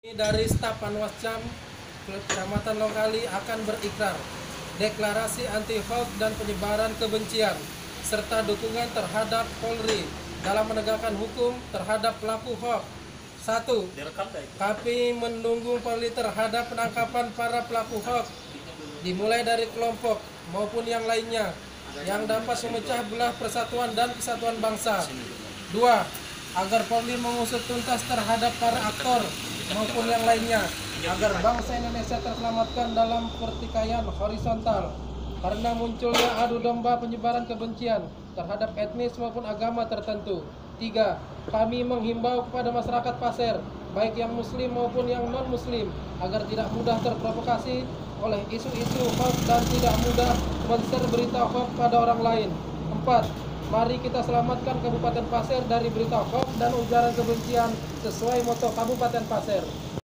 Dari staf Panwascam Kecamatan Longkali akan berikrar deklarasi anti-hoax dan penyebaran kebencian serta dukungan terhadap Polri dalam menegakkan hukum terhadap pelaku hoax. 1. Kami mendukung Polri terhadap penangkapan para pelaku hoax, dimulai dari kelompok maupun yang lainnya yang dapat memecah belah persatuan dan kesatuan bangsa. 2. Agar Polri mengusut tuntas terhadap para aktor maupun yang lainnya, agar bangsa Indonesia terselamatkan dalam pertikaian horizontal karena munculnya adu domba penyebaran kebencian terhadap etnis maupun agama tertentu. 3. Kami menghimbau kepada masyarakat Pasir, baik yang muslim maupun yang non-muslim, agar tidak mudah terprovokasi oleh isu-isu hoax dan tidak mudah men-share berita hoax pada orang lain. 4. Mari kita selamatkan Kabupaten Pasir dari berita hoax dan ujaran kebencian sesuai moto Kabupaten Pasir.